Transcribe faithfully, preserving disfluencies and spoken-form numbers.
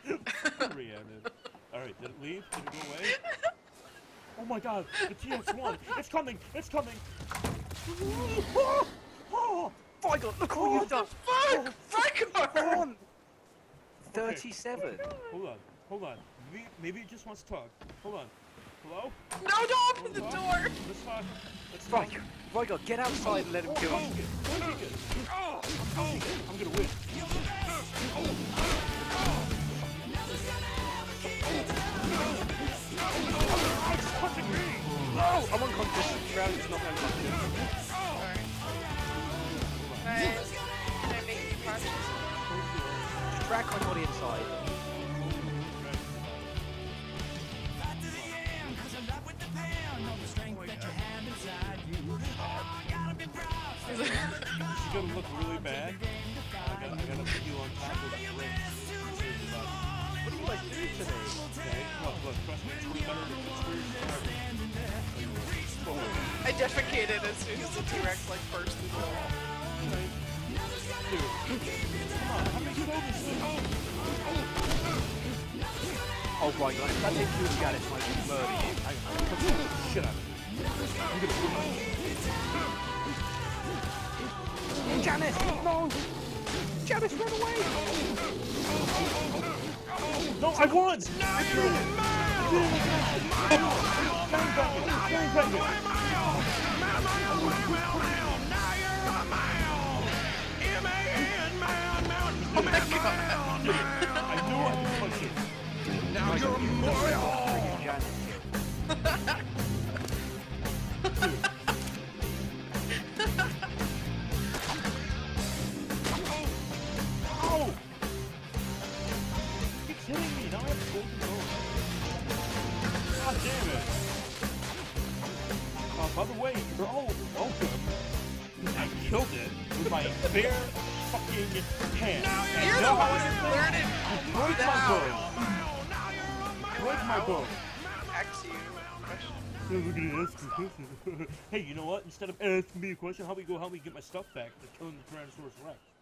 Rhiannon. Alright, did it leave? Did it go away? Oh my god, the T X one! It's coming! It's coming! Oh, oh, Vigo, look oh, what you've done! Fuck! Fuck! Come on! thirty-seven. Okay. Hold on, hold on. Maybe, maybe it just wants to talk. Hold on. Hello? No, don't open the Hold on. door! Let's talk. Let's talk. Vigo, Vigo, get outside and let him Oh, kill oh, you. oh, oh, I'm gonna win. Oh, it's punching me! No! I'm unconscious. Round is not unconscious. Alright. Alright. Can I make you conscious? Just drag my body inside. She's gonna look really bad. I gotta, I gotta put you on top of the ring. What are you guys doing today? Okay, look, look, trust me, it's better than the squares. I defecated as soon as the T Rekt like burst through the wall. Dude, come on, how many shoulders do you Oh my god, if that takes you to Janice, I can murder you. Hang on, shut up. I'm gonna put my... Janice! No! Janice, run away! No, I won! No, I did it! Bang, bang it! Bang, bang it! Oh my god! I knew I could punch it. Now you're Bring Janice. Oh! You're killing me! Now I have golden gold. God damn it! Uh, by the way, you're all welcome. I killed it with my bare fucking hand. You're the one who learned it! Break my bow! Break my bow! Ask you a question. Look at ask me a question. Hey, you know what? Instead of asking me a question, how about you go help me get my stuff back for killing the Tyrannosaurus Rex?